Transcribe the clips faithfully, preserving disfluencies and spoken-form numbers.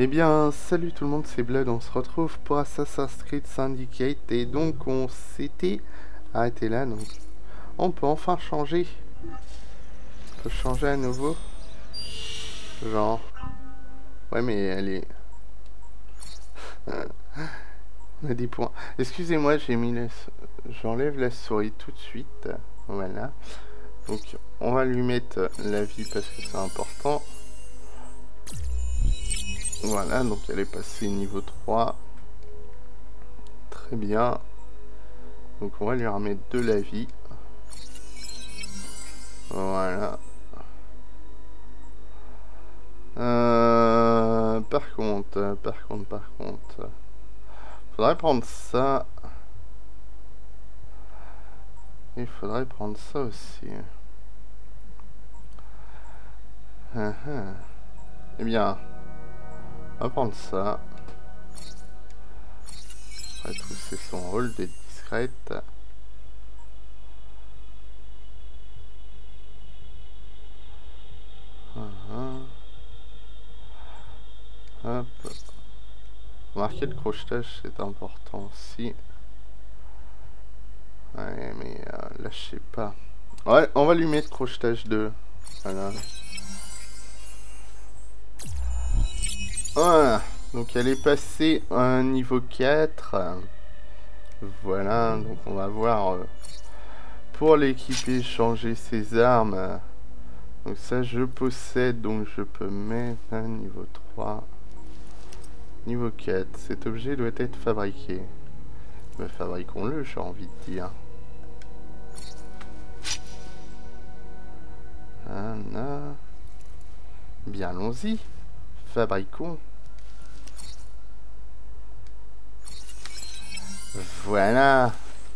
Eh bien, salut tout le monde, c'est Blood, on se retrouve pour Assassin's Creed Syndicate, et donc on s'était arrêté là, donc on peut enfin changer. On peut changer à nouveau. Genre... Ouais, mais elle est... on a des points. Excusez-moi, j'ai mis la... J'enlève la souris tout de suite. Voilà. Donc, on va lui mettre la vie parce que c'est important. Voilà, donc elle est passée niveau trois. Très bien. Donc on va lui remettre de la vie. Voilà. Euh, par contre, par contre, par contre... Faudrait prendre ça. Il faudrait prendre ça aussi. Uh -huh. Eh bien, on va prendre ça. Après tout, c'est son rôle d'être discrète. Uh -huh. Hop. Marquer le crochetage, c'est important aussi. Ouais, mais euh, là, je sais pas. Ouais, on va lui mettre crochetage deux. Voilà. Voilà. Donc, elle est passée à un niveau quatre. Voilà. Donc, on va voir euh, pour l'équiper, changer ses armes. Donc, ça, je possède. Donc, je peux mettre un niveau trois. Niveau quatre. Cet objet doit être fabriqué. Ben, fabriquons-le, j'ai envie de dire. Voilà. Bien, allons-y. Fabriquons. Voilà.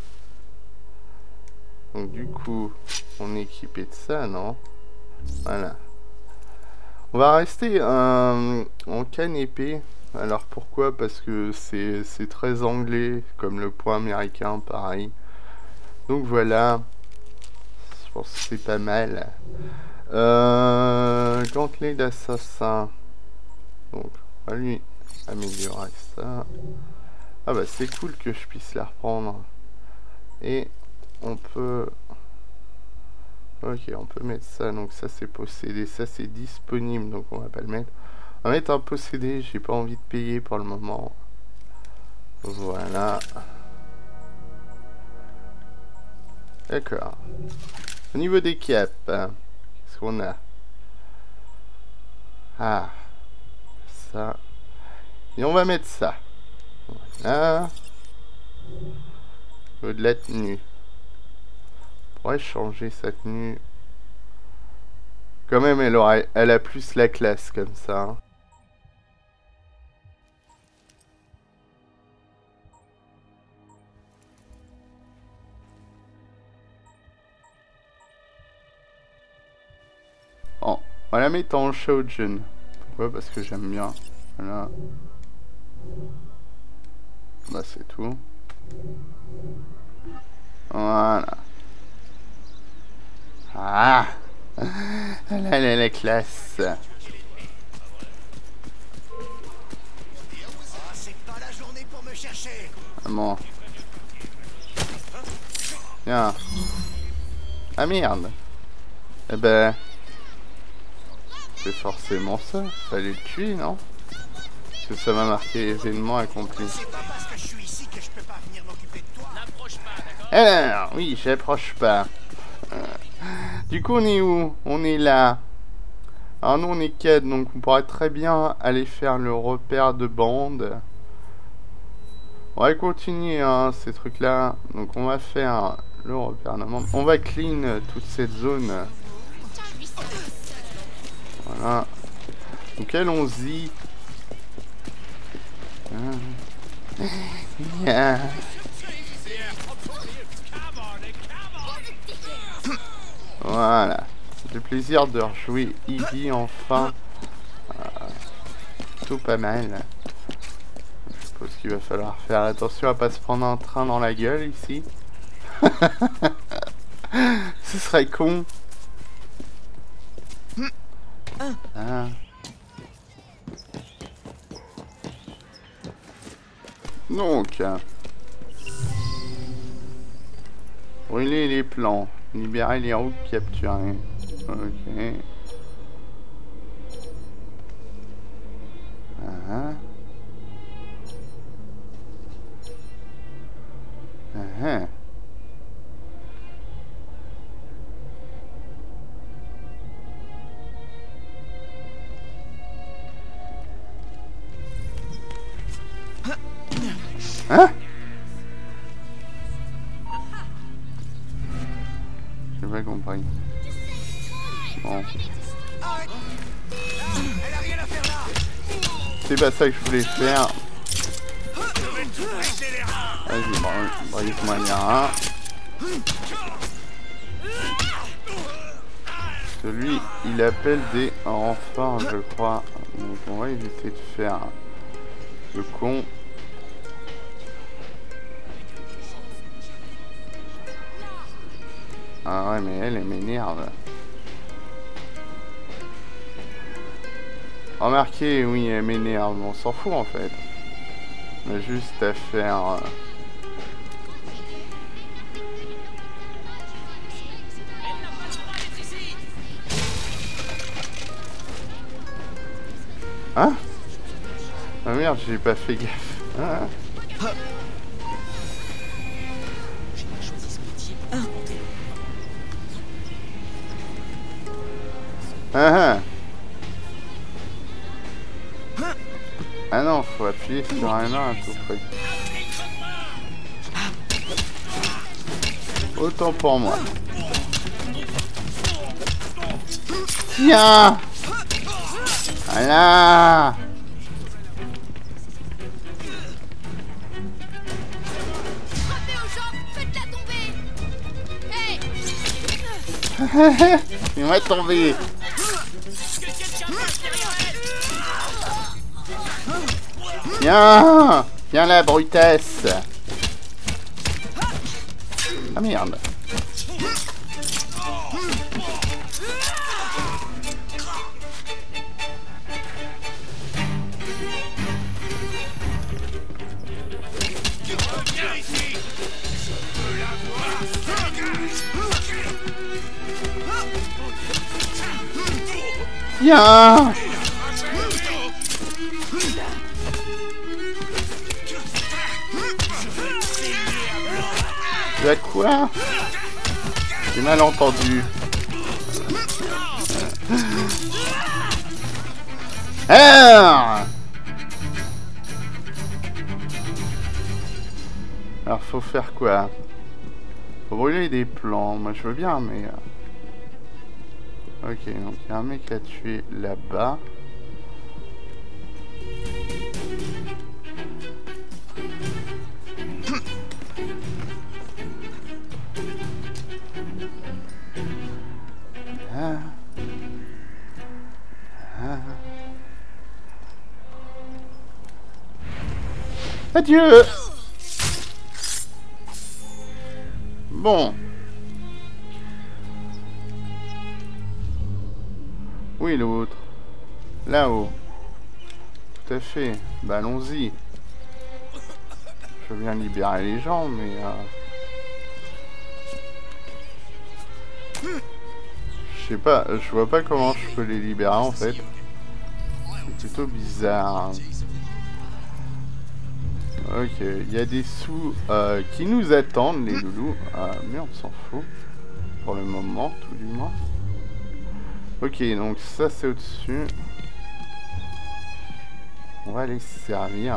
Donc du coup, on est équipé de ça, non? Voilà. On va rester euh, en canne épée. Alors pourquoi? Parce que c'est très anglais, comme le point américain, pareil. Donc voilà. Je pense que c'est pas mal. Euh, gantelet d'assassin. Donc, on va lui améliorer ça. Ah bah c'est cool que je puisse la reprendre. Et on peut... Ok, on peut mettre ça. Donc ça c'est possédé. Ça c'est disponible. Donc on va pas le mettre. On va mettre un possédé. J'ai pas envie de payer pour le moment. Voilà. D'accord. Au niveau des caps, qu'est-ce qu'on a? Ah, ça. Et on va mettre ça. Voilà. Au niveau de la tenue. On pourrait changer sa tenue. Quand même, elle, aura, elle a plus la classe comme ça. Hein. Bon, on va la mettre en Shojin. Pourquoi? Parce que j'aime bien. Voilà. Bah c'est tout. Voilà. Ah, elle a la classe. Ah bon. Tiens. Ah merde. Eh ben... c'est forcément ça. Fallait le tuer, non? Parce que ça m'a marqué événement accompli. Alors, oui, j'approche pas. Euh, du coup, on est où? On est là. Alors, nous, on est quatre, donc on pourrait très bien aller faire le repère de bande. On va continuer, hein, ces trucs-là. Donc, on va faire le repère de bande. On va clean toute cette zone. Voilà. Donc, allons-y. Yeah. Voilà. Le plaisir de rejouer Eevee enfin. Euh, tout pas mal. Je suppose qu'il va falloir faire attention à pas se prendre un train dans la gueule ici. Ce serait con. Ah. Donc, brûler les plans, libérer les routes capturées. Ok. Ah. Ah. Hein? J'ai pas compris. Bon. C'est pas ça que je voulais faire. Vas-y, brise-moi bien. Celui, il appelle des renforts, je crois. Donc on va éviter de faire le con. Ah ouais, mais elle, elle m'énerve. Remarquez, oui, elle m'énerve. On s'en fout en fait. On a juste à faire... Euh... Hein? Ah merde, j'ai pas fait gaffe. Hein? Ah, ah non, faut appuyer sur un an à tout près. Autant pour moi. Tiens! Voilà! Il m'a tombé. Viens! Viens la brutesse! Ah merde! Viens! Tu as quoi? J'ai mal entendu. Ah! Alors faut faire quoi? Faut brûler des plans. Moi je veux bien, mais... Ok, donc il y a un mec à tuer là-bas. Ah. Ah. Adieu. Bon. Oui, l'autre. Là-haut. Tout à fait. Bah, allons-y. Je veux bien libérer les gens, mais... Euh... Je sais pas, je vois pas comment je peux les libérer, en fait. C'est plutôt bizarre. Ok, il y a des sous euh, qui nous attendent, les loulous. Euh, mais on s'en fout. Pour le moment, tout du moins. Ok, donc ça c'est au-dessus. On va les servir.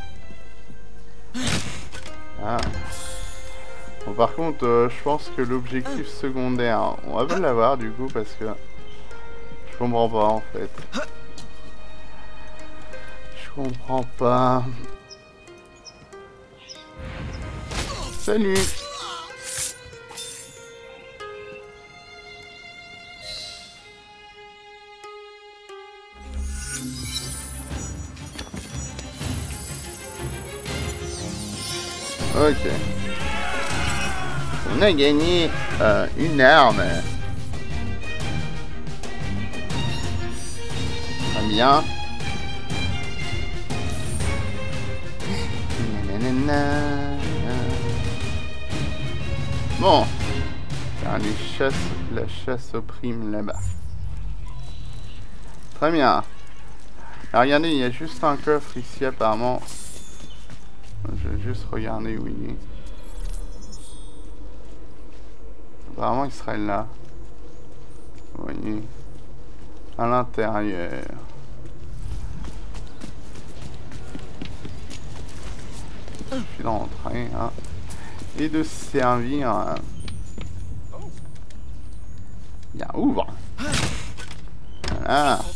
Ah. Bon, par contre, euh, je pense que l'objectif secondaire, on va pas l'avoir du coup parce que je comprends pas en fait. Je comprends pas. Salut. Ok. On a gagné euh, une arme. Très bien. Na, na. Bon. Faire les chasses, la chasse aux primes là-bas. Très bien. Alors, regardez, il y a juste un coffre ici apparemment. Je vais juste regarder où il est. Apparemment, il serait là. Vous voyez. À l'intérieur. Il suffit d'entrer, hein. Et de se servir. Hein. Bien, ouvre. Voilà.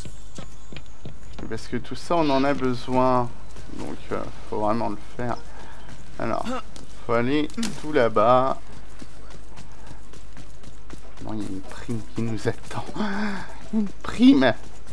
Parce que tout ça, on en a besoin. Donc, euh, faut vraiment le faire. Alors, faut aller tout là-bas. Bon, il y a une prime qui nous attend. Une prime.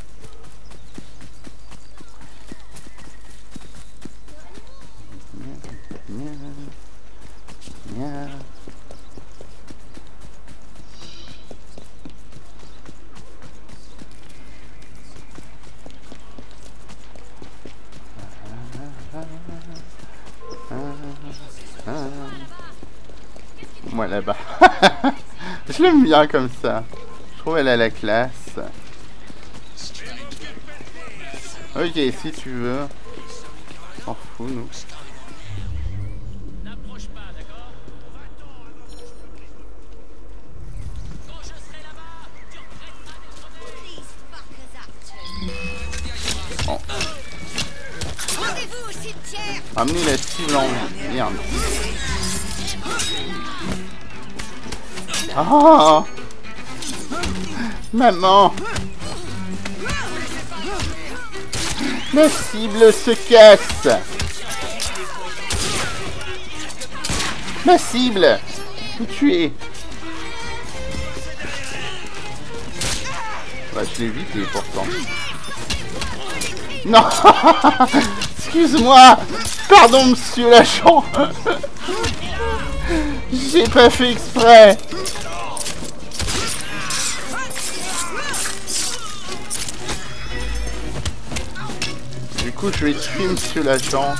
Moi là-bas. Je l'aime bien comme ça. Je trouve elle a la classe. Ok, si tu veux. On s'en fout, nous. Bon. Amenez la cible en merde. Ah, maman, la cible se casse. Ma cible, où tu es? Bah, je l'ai évité pourtant. Non. Excuse-moi. Pardon, monsieur l'agent. J'ai pas fait exprès. Du coup, je vais tuer monsieur l'agent.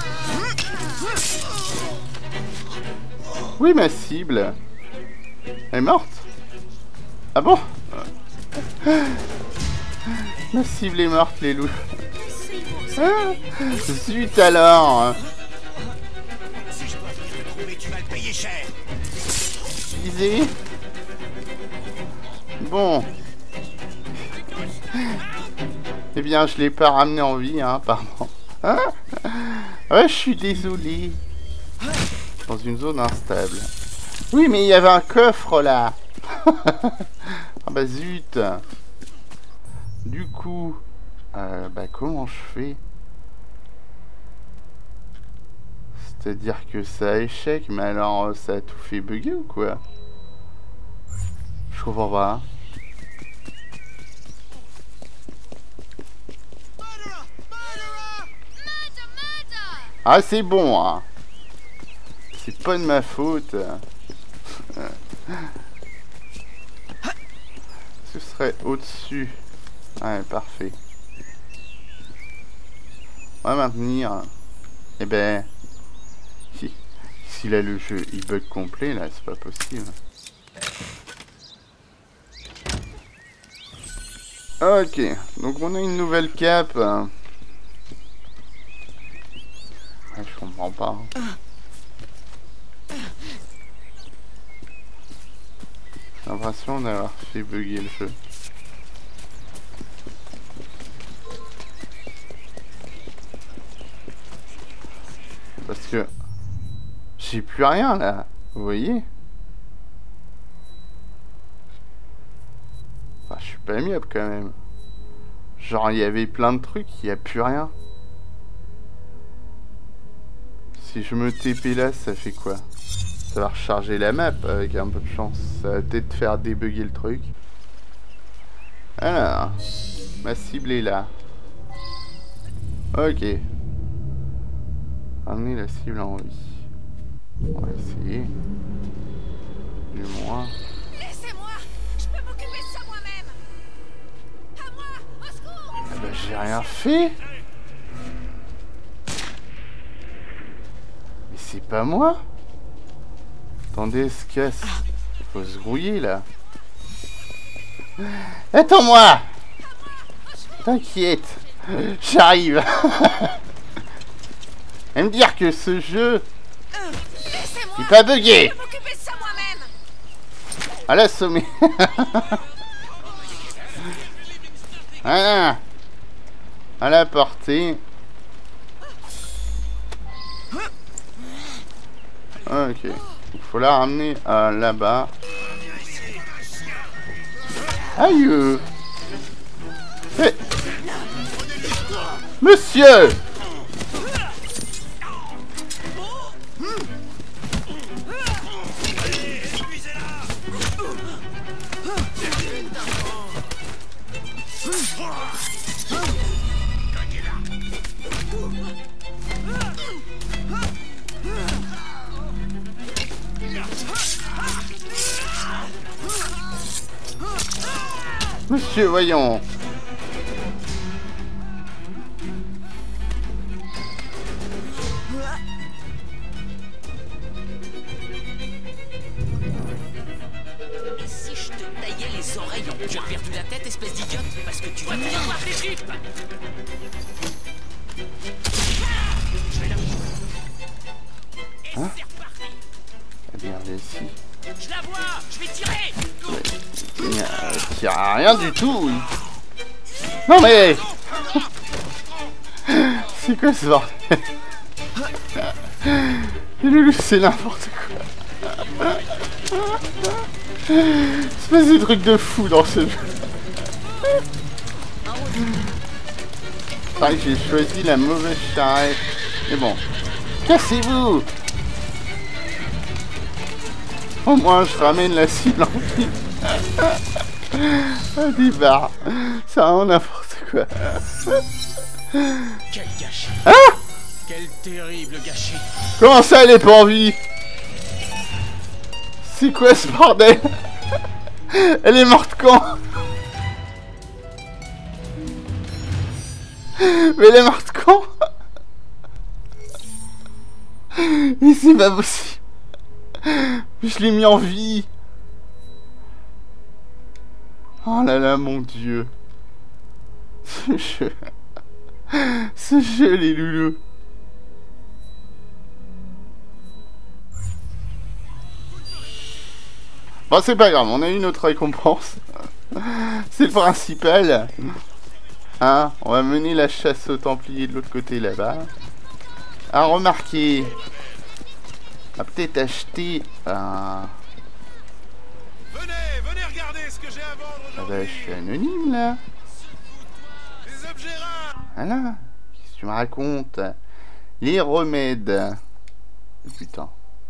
Oui, ma cible. Elle est morte? Ah bon? Ma cible est morte, les loups. Ah, zut alors. Si je dois te retrouver, tu vas le payer cher. Easy. Bon. Eh bien, je l'ai pas ramené en vie, hein, pardon. Hein? Ouais, je suis désolé. Dans une zone instable. Oui, mais il y avait un coffre là. Ah bah zut. Du coup, euh, bah comment je fais? C'est-à-dire que ça a échec, mais alors ça a tout fait bugger ou quoi? Je comprends pas. Ah, c'est bon, hein. C'est pas de ma faute. Ce serait au-dessus. Ouais, parfait. On va maintenir. Eh ben... Si, si là le jeu il bug complet, là, c'est pas possible. Ok, donc on a une nouvelle cape. Ouais, je comprends pas. J'ai l'impression d'avoir fait bugger le jeu. Parce que j'ai plus rien là, vous voyez? Enfin, je suis pas amiable quand même. Genre il y avait plein de trucs, il n'y a plus rien. Si je me T P là, ça fait quoi? Ça va recharger la map avec un peu de chance. Ça va peut-être faire débugger le truc. Alors, ma cible est là. Ok. Ramener la cible en vie. On va essayer. Du moins. Laissez-moi, je peux m'occuper de ça moi-même. À moi, au secours. Ah bah j'ai rien fait. c'est pas moi. Attendez, ce casse. Faut se grouiller là. Attends-moi. T'inquiète. J'arrive. Et me dire que ce jeu Laissez-moi. il est pas bugué. Je peux m'occuper de ça moi-même. À l'assommer. Voilà. À la portée. Ok. Il faut la ramener à là-bas. Aïe. Hey. Monsieur. Monsieur, voyons. Et si je te taillais les oreilles en... Tu as perdu la tête, espèce d'idiote? Parce que tu vas bien voir les tripes. Je vais la... Et Hein? c'est reparti. Eh bien, ici. Je la vois. Je vais tirer. Il n'y a, il y a rien du tout. Non mais... C'est quoi ce bordel? C'est n'importe quoi. Espèce de truc de fou dans ce jeu. Pareil, j'ai choisi la mauvaise charrette. Mais bon. Cassez-vous! Au moins, je ramène la cible en vie. Ah, des barres. C'est vraiment n'importe quoi. Quel gâchis. Ah! Quel terrible gâchis. Comment ça, elle est pas en vie? C'est quoi ce bordel? Elle est morte quand? Mais elle est morte quand? Mais c'est pas possible. Je l'ai mis en vie. Oh là là, mon dieu. Ce jeu. Ce jeu, les loulous. Bon, c'est pas grave, on a eu notre récompense. C'est le principal. Hein, on va mener la chasse aux Templiers de l'autre côté là-bas. Ah, remarquez. On va peut-être acheter un... Venez, venez regarder ce que j'ai à vendre Ah aujourd'hui. bah, je suis anonyme là. Les objets rares. Voilà. Qu'est-ce que tu me racontes? Les remèdes. Oh, putain.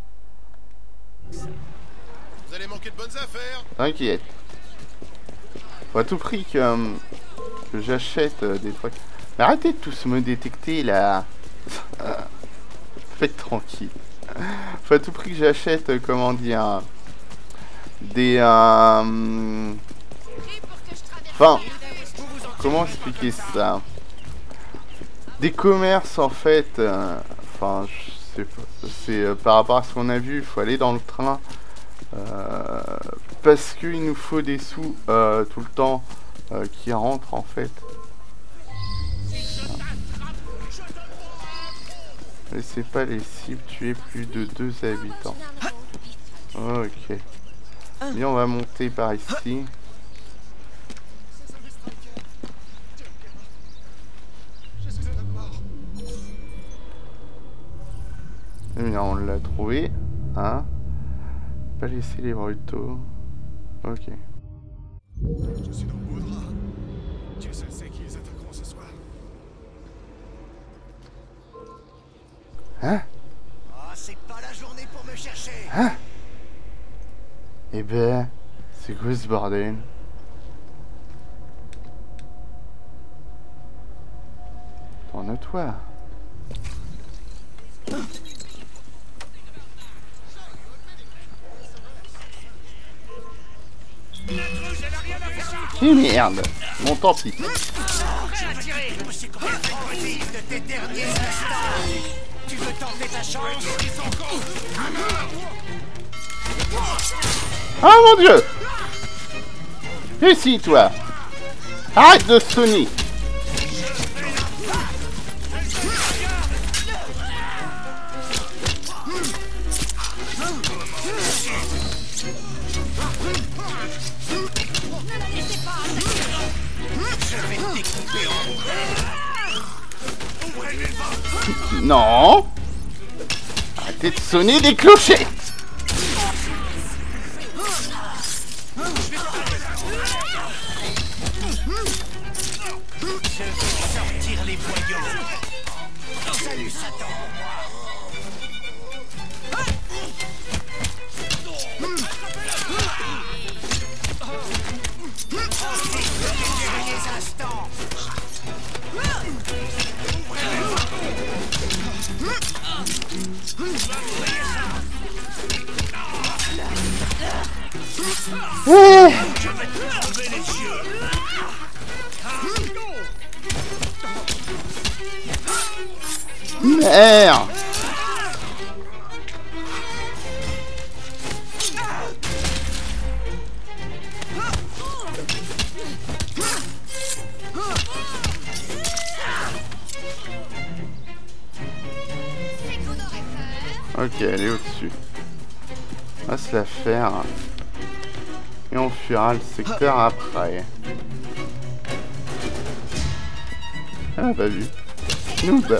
Vous allez manquer de bonnes affaires. T'inquiète. Faut à tout prix que, euh, que j'achète euh, des trucs. Mais arrêtez de tous me détecter là. Faites tranquille. Faut à tout prix que j'achète, euh, comment dire, des... Euh, enfin, comment expliquer ça? Des commerces en fait. euh, Enfin, je sais pas. C'est euh, par rapport à ce qu'on a vu, il faut aller dans le train. Euh, parce qu'il nous faut des sous euh, tout le temps euh, qui rentrent en fait. Laissez pas les cibles tuer plus de deux habitants. Ok. Et on va monter par ici. Et bien, on l'a trouvé. Hein? Pas laisser les brutaux. Ok. Je suis dans le beau drap. Dieu seul sait qui les attaqueront ce soir. Hein? Ah, c'est pas la journée pour me chercher. Hein? Eh ben, c'est quoi ce bordel? Tourne-toi. Eh merde! Bon, tant pis. Je vais tirer. Je me suis complètement de tes derniers instants. Tu veux tenter ta chance. Oh mon dieu! Ici, toi! Arrête de sonner! Non! Arrêtez de sonner des clochers! Je vais sortir les voyants. Salut Satan. Derniers instants. Eh. Je vais te enlever les yeux. Merde! Ok, elle est au-dessus. On va se la faire. Et on fuira le secteur après. Ah, pas vu. Nous bah.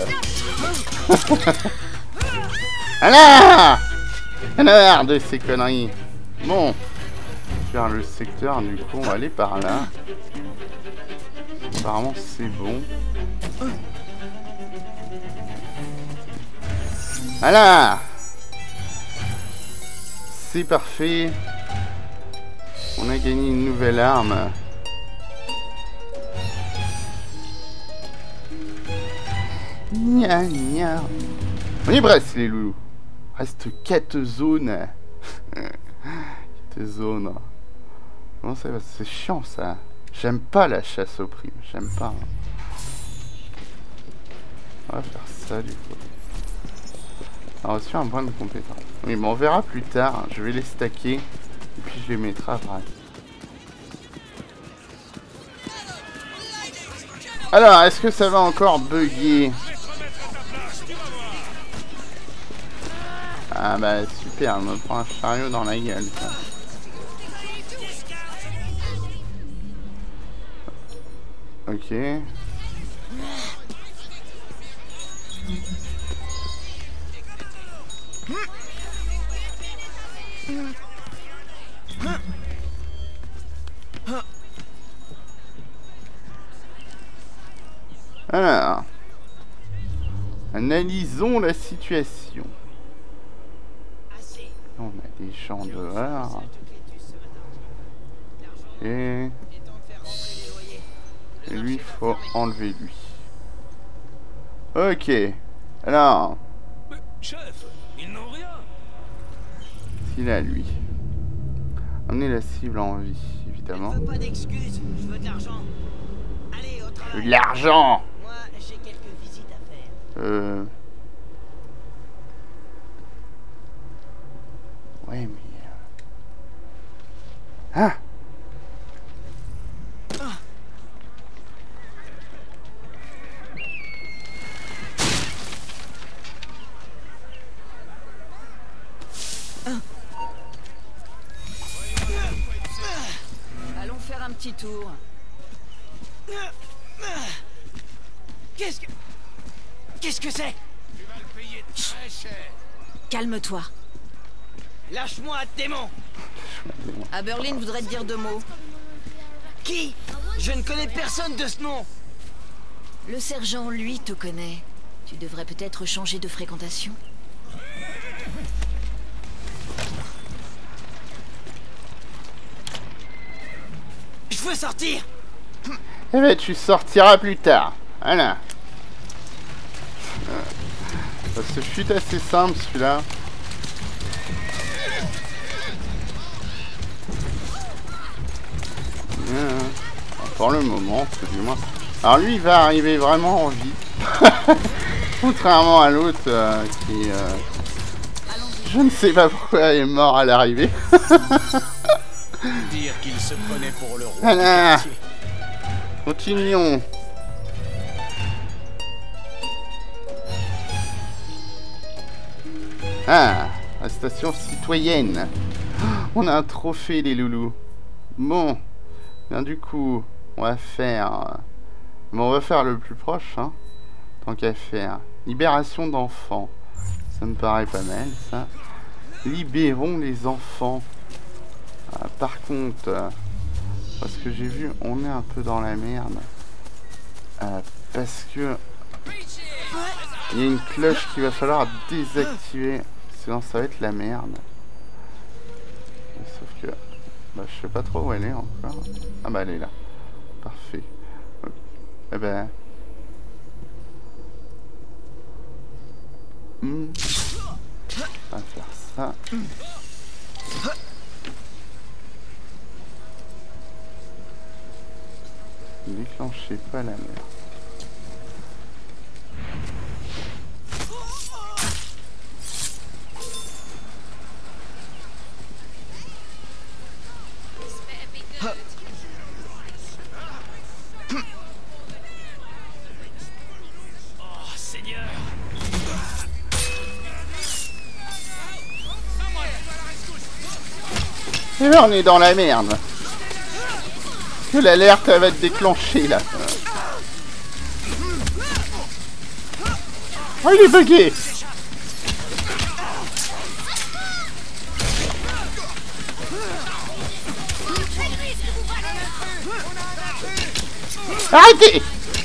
Alors Alors de ces conneries. Bon. Faire le secteur, du coup, on va aller par là. Apparemment, c'est bon. Voilà. C'est parfait. On a gagné une nouvelle arme. Nya nya. On y presse les loulous. Reste quatre zones. quatre zones. Comment ça va? C'est chiant ça. J'aime pas la chasse aux primes. J'aime pas. On va faire ça du coup. On a reçu un point de compétence. Oui, mais on verra plus tard. Je vais les stacker. Et puis je les mettrai après. Alors, est-ce que ça va encore bugger? Ah bah super, elle me prend un chariot dans la gueule. Ça. Ok. Alors, analysons la situation. On a des gens dehors. Et, et lui, il faut enlever lui. Ok. Alors. Mais, chef, ils n'ont rien. Il a lui. Emmener la cible en vie, évidemment. Je veux pas d'excuses, je veux de l'argent. Allez, au travail. De l'argent. Moi, j'ai quelques visites à faire. Euh. Ouais, mais. Ah. Allons faire un petit tour. Qu'est-ce que... Qu'est-ce que c'est? Tu vas le payer très cher. Calme-toi. Lâche-moi, démon! Aberlin voudrait te dire deux mots. Qui? Je ne connais personne de ce nom! Le sergent, lui, te connaît. Tu devrais peut-être changer de fréquentation. Je veux sortir! Eh ben, tu sortiras plus tard. Voilà. Euh, Ce fut assez simple, celui-là. Bien. Pour le moment, c'est du moins. Alors lui, il va arriver vraiment en vie. Contrairement à l'autre euh, qui... Euh, je ne sais pas pourquoi il est mort à l'arrivée. Dire qu'il se prenait pour le roi. Voilà. Continuons. Ah, la station citoyenne. On a un trophée, les loulous. Bon, bien du coup, on va faire... Bon, on va faire le plus proche, hein. Tant qu'à faire. Libération d'enfants. Ça me paraît pas mal, ça. Libérons les enfants. Ah, par contre, euh, parce que j'ai vu, on est un peu dans la merde. Euh, parce que... Il y a une cloche qu'il va falloir désactiver. Sinon, ça va être la merde. Sauf que... Bah, je sais pas trop où elle est encore. Ah bah, elle est là. Parfait. Okay. Eh ben... Hmm. On va faire ça. Déclenchez pas la merde. Oh, Seigneur. Et là, on est dans la merde. Que l'alerte va être déclenchée là. Oh, il est bugué. Arrêtez.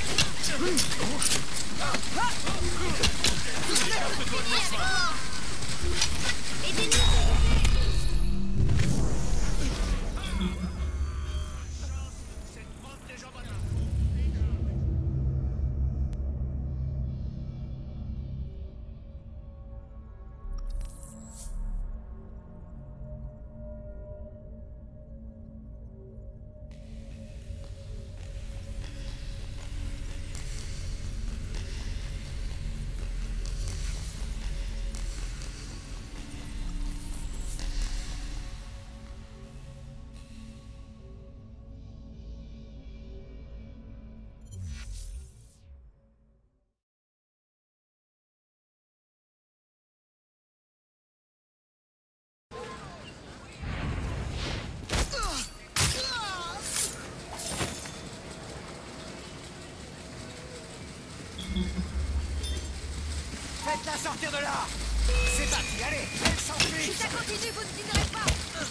Faites-la sortir de là. C'est parti, allez, elle s'enfuit. Si ça continue, vous ne dînerez pas.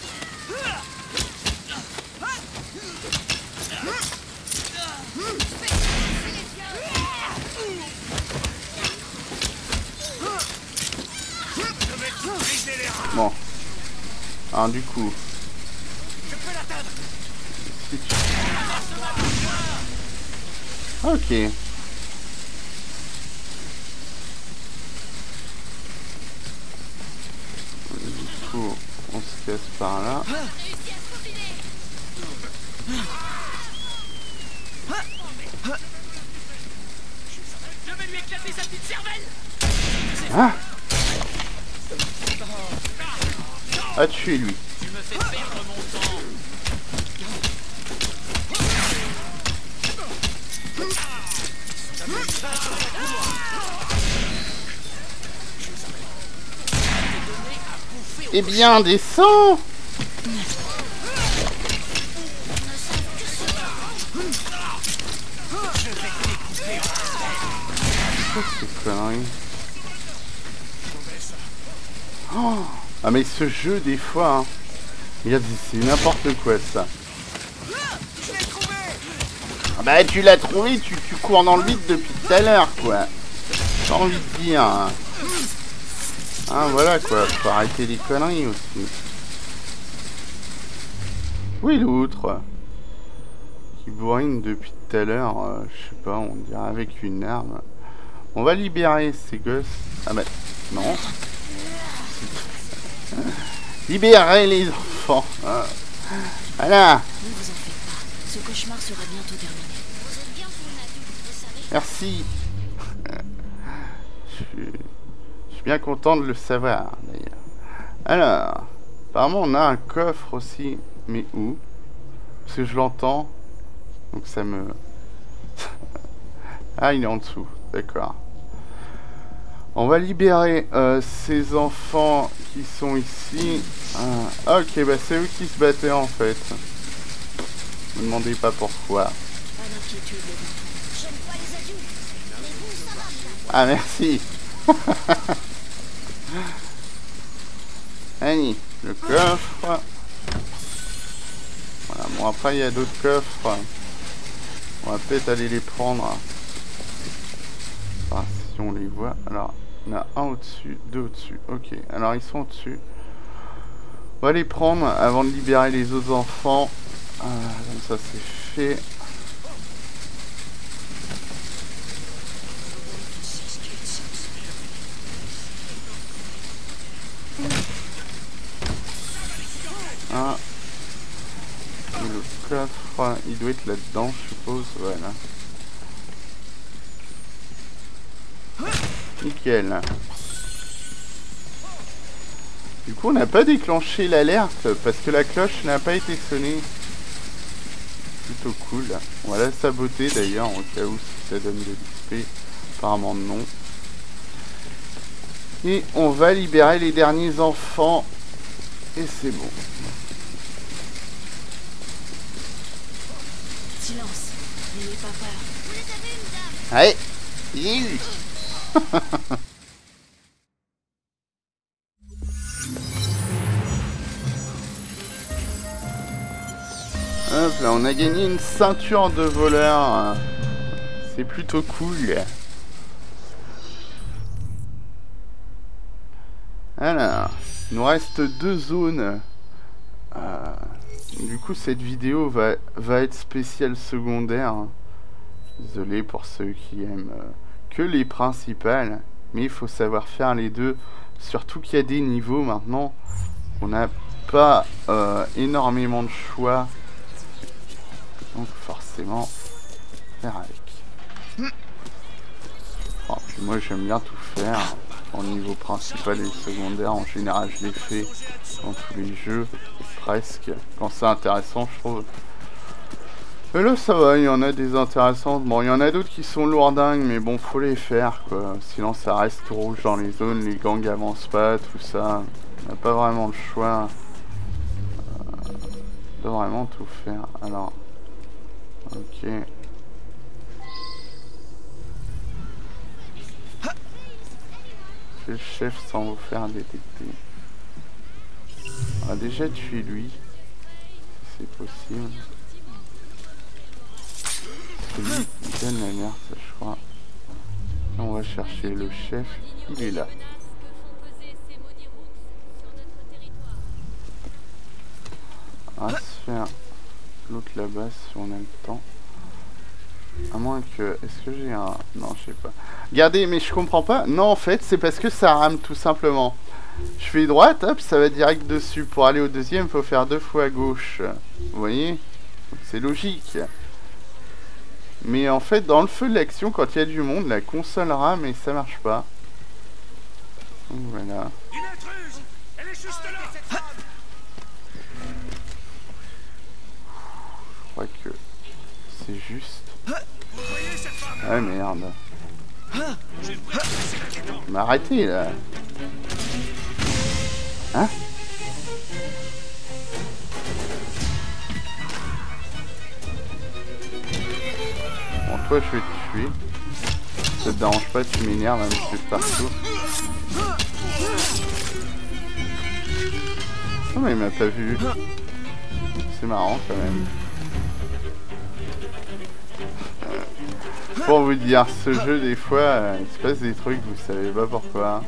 Bon. Alors du coup. Je peux l'atteindre. Ok. Du coup, on se casse par là. Je vais lui éclater sa petite cervelle. Ah. A tué lui. Tu me fais perdre mon temps. Eh bien, descends. C'est connerie. Oh. Ah mais ce jeu des fois, hein. Regarde, c'est n'importe quoi ça. Ah bah tu l'as trouvé, tu, tu cours dans le vide depuis tout à l'heure quoi. J'ai envie de dire. Hein. Ah voilà quoi, faut arrêter les conneries aussi. Oui l'autre qui bourrine depuis tout à l'heure, euh, je sais pas, on dirait avec une arme. On va libérer ces gosses. Ah bah non. Libérer les enfants. Ah. Voilà. Ne vous en faites pas. Ce cauchemar sera bientôt terminé. Vous êtes bien pour une adulte, vous savez. Merci. suis bien content de le savoir, d'ailleurs. Alors, apparemment, on a un coffre aussi. Mais où? Parce que je l'entends. Donc ça me... Ah, il est en dessous. D'accord. On va libérer euh, ces enfants qui sont ici. Ah, ok, bah c'est eux qui se battaient en fait. Ne me demandez pas pourquoi. Pas d'inquiétude, les enfants. J'aime pas les adultes. Mais vous, ça va. Ah, merci. Allez, le coffre. Voilà, bon après il y a d'autres coffres. On va peut-être aller les prendre. Enfin, si on les voit. Alors, il y en a un au-dessus, deux au-dessus. Ok, alors ils sont au-dessus. On va les prendre avant de libérer les autres enfants. Ah, comme ça c'est fait. Ah. Et le coffre, il doit être là-dedans, je suppose. Voilà. Nickel. Du coup, on n'a pas déclenché l'alerte parce que la cloche n'a pas été sonnée. Plutôt cool. On va la saboter d'ailleurs au cas où si ça donne de l'X P. Apparemment non. Et on va libérer les derniers enfants. Et c'est bon. Silence. N'ayez pas peur. Vous les avez, mesdames? Allez, j'ai eu. Hop là, on a gagné une ceinture de voleur. C'est plutôt cool. Alors, il nous reste deux zones. Euh, du coup, cette vidéo va, va être spéciale secondaire. Désolé pour ceux qui aiment euh, que les principales. Mais il faut savoir faire les deux. Surtout qu'il y a des niveaux maintenant. On n'a pas euh, énormément de choix. Donc forcément, faire avec. Oh, puis moi j'aime bien tout faire. En niveau principal et secondaire, en général je les fais dans tous les jeux, presque. Quand c'est intéressant, je trouve. Et là ça va, il y en a des intéressantes. Bon, il y en a d'autres qui sont lourdingues, mais bon, faut les faire quoi. Sinon ça reste rouge dans les zones, les gangs avancent pas, tout ça. On n'a pas vraiment le choix. Euh, de vraiment tout faire. Alors. Ok. Le chef sans vous faire détecter. On va déjà tuer lui, si c'est possible. C'est lui qui donne l'alerte, je crois. Et on va chercher le chef, il est là. On va se faire l'autre là-bas si on a le temps. À moins que... Est-ce que j'ai un... Non, je sais pas. Regardez, mais je comprends pas. Non, en fait, c'est parce que ça rame, tout simplement. Je fais droite, hop, ça va direct dessus. Pour aller au deuxième, il faut faire deux fois à gauche. Vous voyez? C'est logique. Mais en fait, dans le feu de l'action, quand il y a du monde, la console rame et ça marche pas. Donc, voilà. Une intruse! Elle est juste là! Je crois que c'est juste. Vous voyez cette femme? Ah merde. J'ai le prêt de passer là-dedans. Mais arrêtez là. Hein? Bon, toi je vais te tuer. Ça te dérange pas, tu m'énerves, même si c'est partout. Oh mais il m'a pas vu. C'est marrant quand même. Pour vous dire, ce jeu des fois, euh, il se passe des trucs, vous savez pas pourquoi.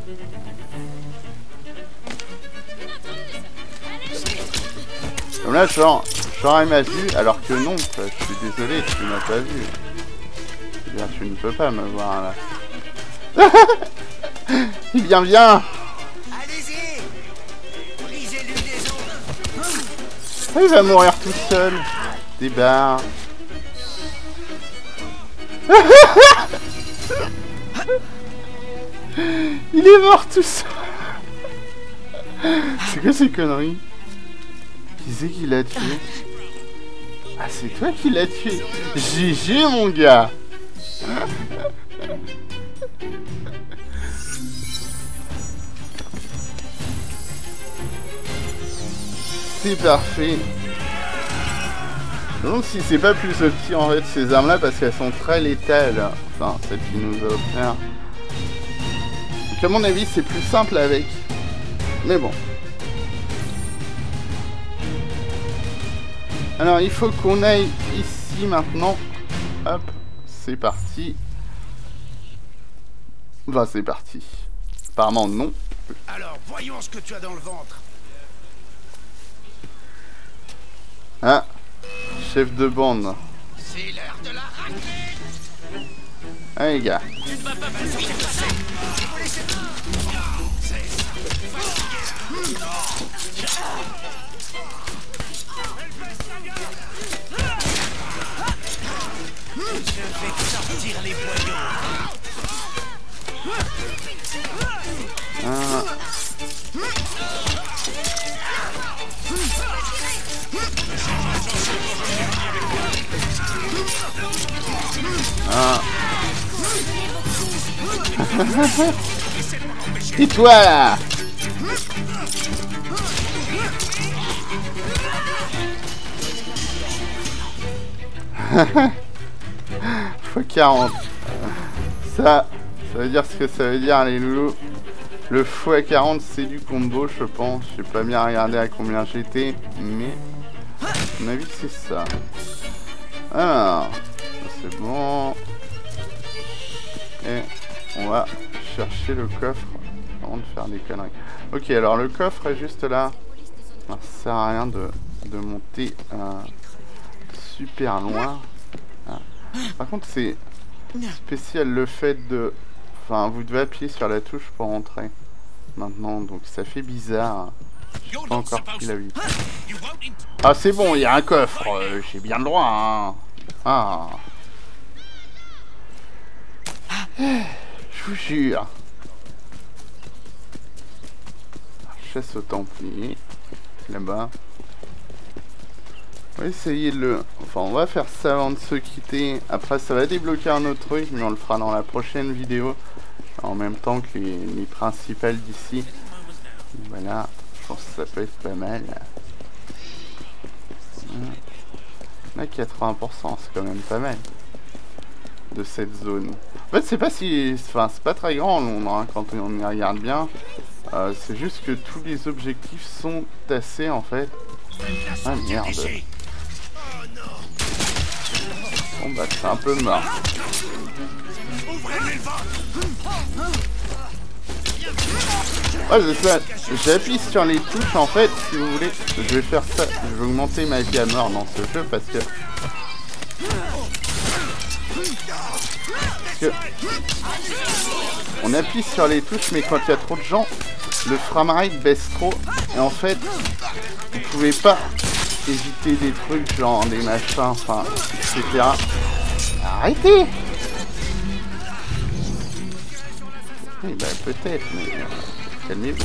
Comme là, genre, genre il m'a vu, alors que non, quoi. Je suis désolé, tu m'as pas vu. C'est-à-dire, tu ne peux pas me voir là. Il vient bien. Allez-y! Brisez-lui les ongles! Oh, il va mourir tout seul. Des barres. Il est mort tout seul. C'est quoi ces conneries? Qui c'est qui l'a tué? Ah, c'est toi qui l'as tué. G G, mon gars. C'est parfait. Donc si c'est pas plus opti en fait ces armes là parce qu'elles sont très létales. Enfin celle qui nous a offert. Donc à mon avis c'est plus simple avec. Mais bon. Alors il faut qu'on aille ici maintenant. Hop, c'est parti. Enfin c'est parti. Apparemment non. Alors, voyons ce que tu as dans le ventre. Ah, chef de bande. C'est l'heure de la raclée. Ah les gars. Tu ne vas pas me faire passer. Je vais sortir les voyous. Ah. Ah. Et toi là? fois quarante. Ça, ça veut dire ce que ça veut dire les loulous. Le fois quarante c'est du combo je pense. J'ai pas bien regardé à combien j'étais. Mais à mon avis c'est ça. Alors, c'est bon. Et on va chercher le coffre avant de faire des conneries. Ok, alors le coffre est juste là. Ça sert à rien de, de monter euh, super loin. Ah. Par contre, c'est spécial le fait de... Enfin, vous devez appuyer sur la touche pour rentrer. Maintenant, donc ça fait bizarre. J'ai pas encore pris la vie. Ah, c'est bon, il y a un coffre. Euh, J'ai bien le droit, hein. Ah. Je vous jure. Chasse au Templier. Là-bas. On va essayer de le... Enfin, on va faire ça avant de se quitter. Après, ça va débloquer un autre truc, mais on le fera dans la prochaine vidéo. En même temps que les, les principales d'ici. Voilà. Je pense que ça peut être pas mal. Là, quatre-vingts pour cent, c'est quand même pas mal. De cette zone. En fait, c'est pas si... Enfin, c'est pas très grand, Londres, hein, quand on y regarde bien. Euh, c'est juste que tous les objectifs sont tassés, en fait. Ah, merde. Bon, bah, c'est un peu mort. Ouais, c'est ça. J'appuie sur les touches, en fait, si vous voulez. Je vais faire ça. Je vais augmenter ma vie à mort dans ce jeu, parce que... Parce que... On appuie sur les touches, mais quand il y a trop de gens, le framerate baisse trop. Et en fait, vous pouvez pas éviter des trucs, genre des machins, enfin, et cetera. Arrêtez! Oui, bah peut-être, mais euh, calmez-vous.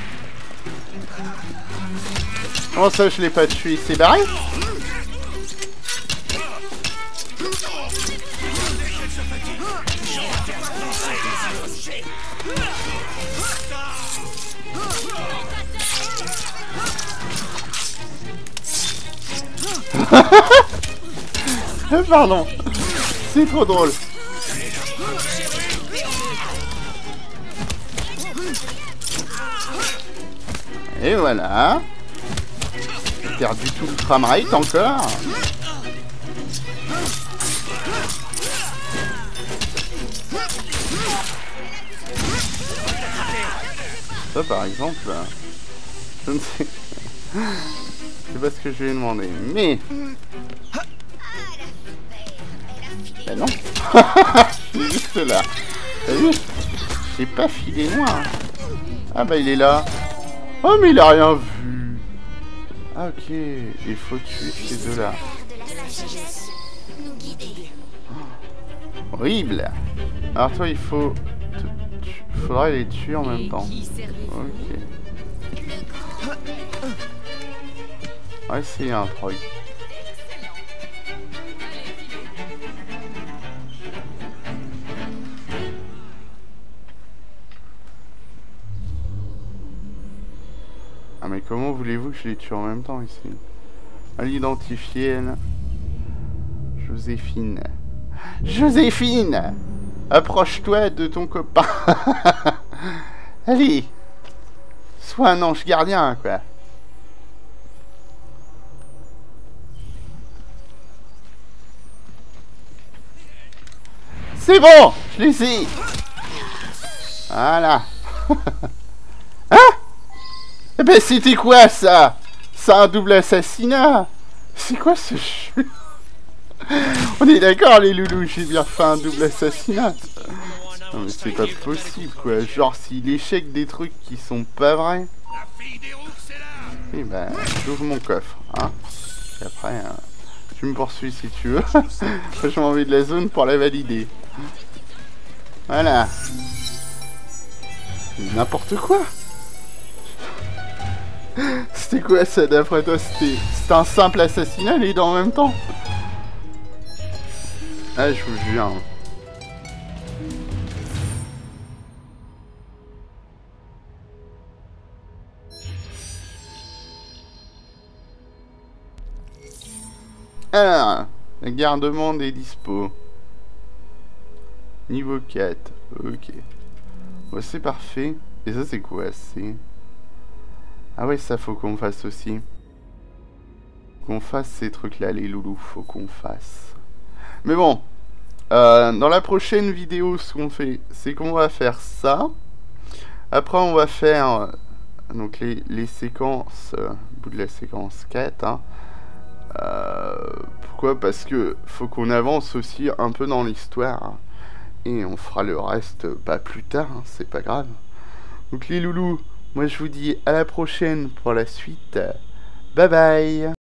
Comment ça, je l'ai pas tué? C'est barré? Pardon, c'est trop drôle. Et voilà. J'ai perdu tout le framerate encore. Ça par exemple, je ne sais, c'est pas ce que je lui ai demandé, mais ben non. Je suis juste là. T'as vu? J'ai pas filé loin. Ah bah il est là. Oh mais il a rien vu. Ah ok, il faut tuer ces deux-là. Oh, horrible. Alors toi il faut... faudrait les tuer en même Et temps. qui servez-vous? Ok. On va essayer un truc. Ah mais comment voulez-vous que je les tue en même temps ici? À l'identifier, elle. Joséphine. Joséphine! Approche-toi de ton copain. Allez! Sois un ange gardien, quoi. C'est bon! Je les ai! Voilà. Hein? Eh ben c'était quoi ça? C'est un double assassinat? C'est quoi ce jeu? On est d'accord les loulous, j'ai bien fait un double assassinat. Non mais c'est pas possible quoi, genre si l'échec des trucs qui sont pas vrais. Et ben j'ouvre mon coffre, hein. Et après, euh, tu me poursuis si tu veux. J'ai envie de la zone pour la valider. Voilà. N'importe quoi. C'était quoi ça d'après toi? C'était un simple assassinat les deux en même temps? Ah je vous jure. Alors, la garde-monde est dispo. Niveau quatre, ok. Bon, c'est parfait. Et ça c'est quoi? C'est... Ah ouais, ça faut qu'on fasse aussi. Qu'on fasse ces trucs-là, les loulous. Faut qu'on fasse. Mais bon. Euh, dans la prochaine vidéo, ce qu'on fait, c'est qu'on va faire ça. Après, on va faire... Euh, donc les, les séquences... Euh, au bout de la séquence quatre, hein. Euh, pourquoi? Parce que faut qu'on avance aussi un peu dans l'histoire. Hein. Et on fera le reste pas plus tard, hein, c'est pas grave. Donc les loulous, moi je vous dis à la prochaine pour la suite. Bye bye.